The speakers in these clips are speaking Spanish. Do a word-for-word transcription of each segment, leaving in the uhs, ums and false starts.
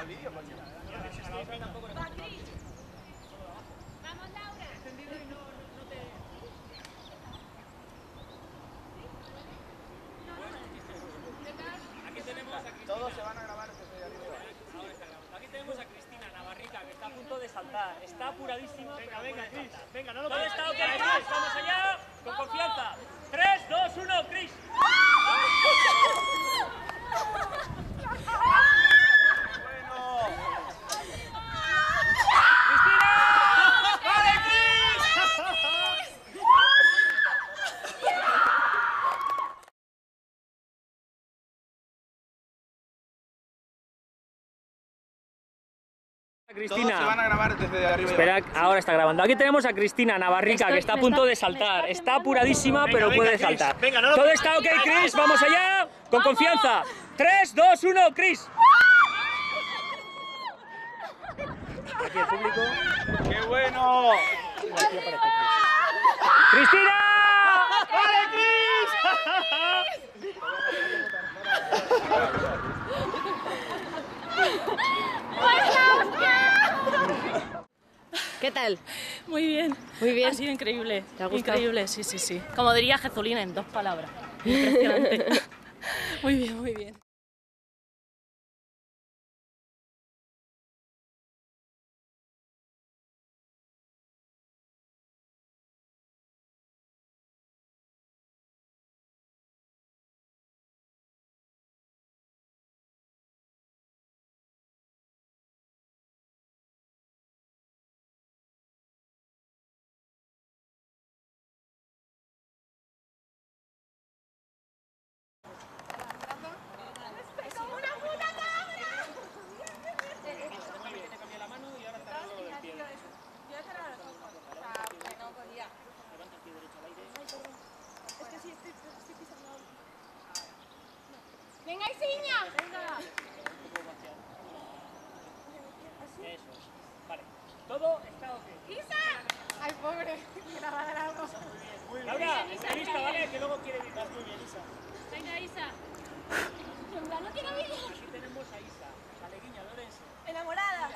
vídeo, coño. Vamos, Laura. Encendido y no, no te... Aquí tenemos a Cristina. Todos se van a grabar desde arriba. Ahora está grabando. Aquí tenemos a Cristina Navarrica, que está a punto de saltar. Está apuradísima. Venga, venga, Cris. Venga, no lo puedes. ¿Todo está ok, Cris? Vamos allá. Con confianza. tres, dos, uno, Cris. Cristina. Todos se van a grabar desde arriba. Espera, ahora está grabando. Aquí tenemos a Cristina Navarrica, Estoy- que está a me punto está- de saltar. me está Está apuradísima, Venga, pero venga, puede Cris. saltar. Venga, no lo- Todo está ok, Cris. Vamos allá. Con confianza. tres, dos, uno, Cris. Aquí el público. ¡Qué bueno! ¡Cristina! ¡Vale, Cris! ¿Qué tal? Muy bien. Muy bien. Ha sido increíble. ¿Te ha gustado? Increíble, sí, sí, sí. Como diría Jezolina en dos palabras. Impresionante. Muy bien, muy bien. Venga, Isiña. Eso es. Vale. Todo está ok. Isa. Ay, pobre. Que la va a dar algo. Laura, entrevista, ¿vale? Que luego quiere visitar. Muy bien, Isa. Venga, Isa. No quiero vídeo. Aquí tenemos a Isa, Aleguiña Lorenzo. Enamorada.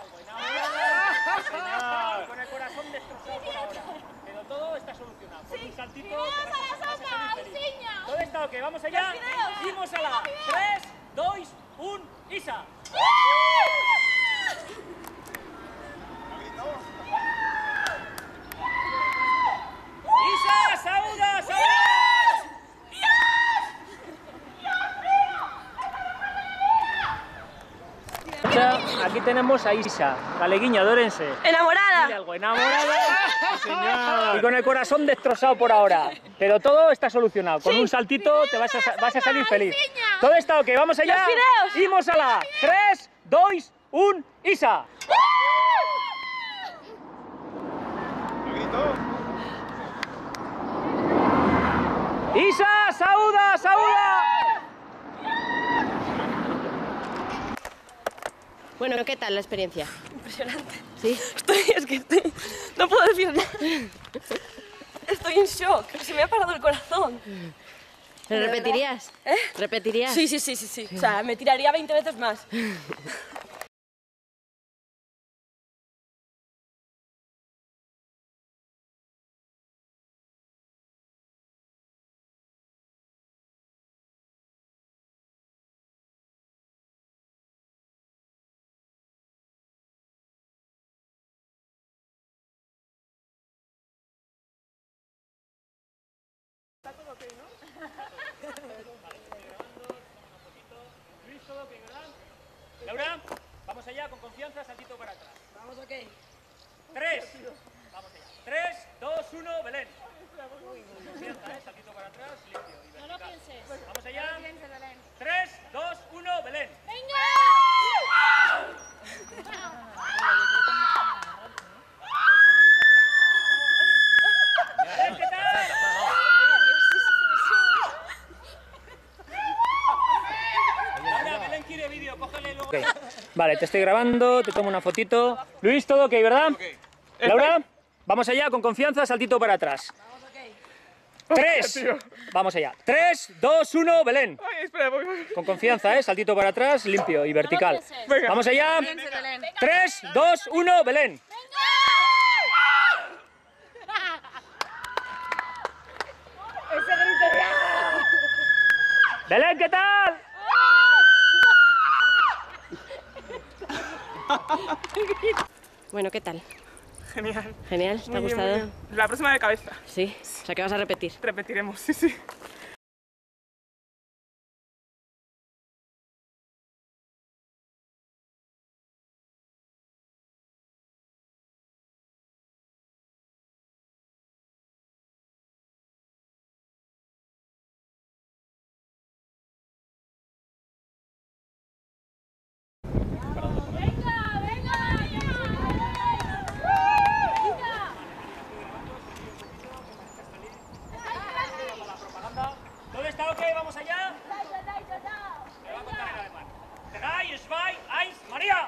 Señor, con el corazón destrozado por ahora. Pero todo está solucionado. Con un saltito te vas a, vas a salir feliz. Isiña. Todo está ok, vamos allá. Dimos a la tres, dos, uno, Isa. Isa, saúda, saúda. Aquí tenemos a Isa, Galeguiña de Orense. ¡Enamorada! Dile algo, enamorada. Señor. Y con el corazón destrozado por ahora. Pero todo está solucionado. Con un saltito te vas a, sa- vas a salir feliz. Todo está ok, vamos allá. ¡Los fideos! Imos a la tres, dos, uno, Isa. ¿Lo grito? Isa, saúda, saúda. Bueno, ¿qué tal la experiencia? Impresionante. Sí. Estoy, es que estoy... No puedo decir nada. Estoy en shock. Se me ha parado el corazón. ¿Lo ¿De repetirías? ¿Eh? ¿Repetirías? Sí, sí, sí, sí, sí. O sea, me tiraría veinte veces más. Laura, vamos allá con confianza, saltito para atrás. Vamos, ok. Tres. Vamos allá. Tres, dos, uno, Belén. Confianza, ¿eh? Saltito para atrás, limpio y No lo vertical. pienses. Vamos allá. Tres, dos, uno, Belén. ¡Venga! Belén, ¿qué tal? Laura, Belén quiere vídeo, cógele luego. Okay. Vale, te estoy grabando, te tomo una fotito. Luis, todo ok, ¿verdad? Laura, vamos allá con confianza, saltito para atrás. Vamos, ok. tres. Vamos allá. tres, dos, uno, Belén. Ay, espera, voy, voy. Con confianza, ¿eh? Saltito para atrás, limpio y vertical. Venga. Vamos allá. tres, dos, uno, Belén. Belén, ¿qué tal? Bueno, ¿qué tal? Genial. Genial, ¿te ha Muy bien, gustado? muy bien. La próxima de cabeza. Sí, o sea que vas a repetir. Repetiremos, sí, sí. ¿Todo está ok? ¿Vamos allá? Me va a contar en alemán. Drei, zwei, eins, María.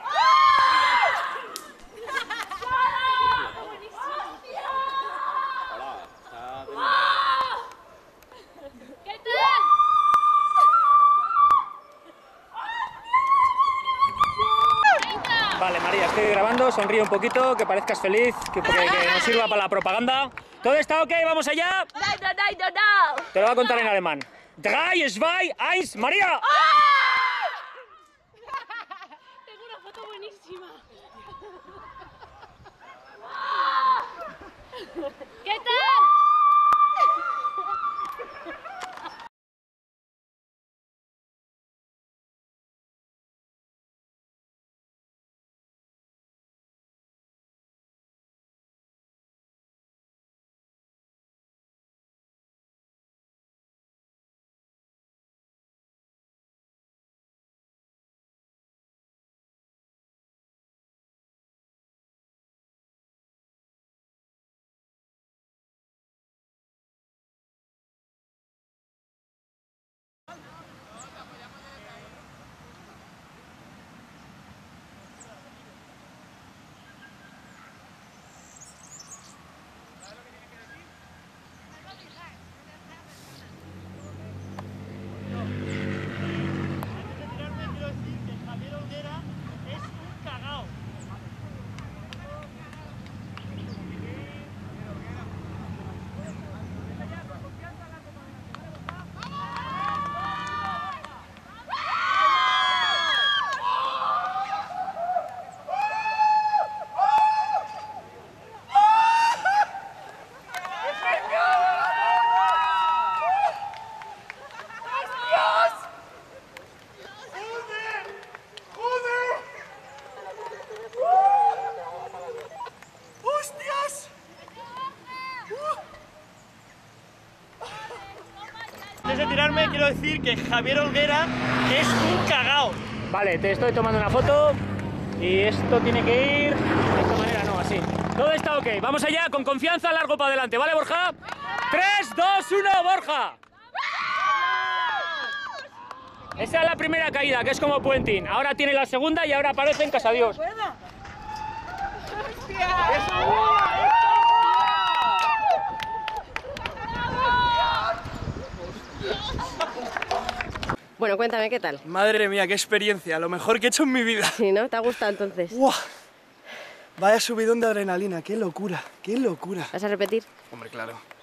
¿Qué tal? Vale, María, estoy grabando, sonríe un poquito, que parezcas feliz, que, que, que nos sirva para la propaganda. ¿Todo está ok? ¿Vamos allá? Te lo voy a contar en alemán. Drei, zwei, eins, María. Tengo una foto buenísima. ¿Qué tal? Antes de tirarme, quiero decir que Javier Olguera es un cagao. Vale, te estoy tomando una foto y esto tiene que ir de esta manera, no, así. Todo está ok, vamos allá, con confianza, largo para adelante, ¿vale, Borja? tres, dos, uno, Borja. Esa es la primera caída, que es como puenting. Ahora tiene la segunda y ahora aparece en Casa Dios. Bueno, cuéntame, ¿qué tal? Madre mía, qué experiencia, lo mejor que he hecho en mi vida. Sí, ¿no? ¿Te ha gustado entonces? ¡Guau! Vaya subidón de adrenalina, qué locura, qué locura. ¿Vas a repetir? Hombre, claro.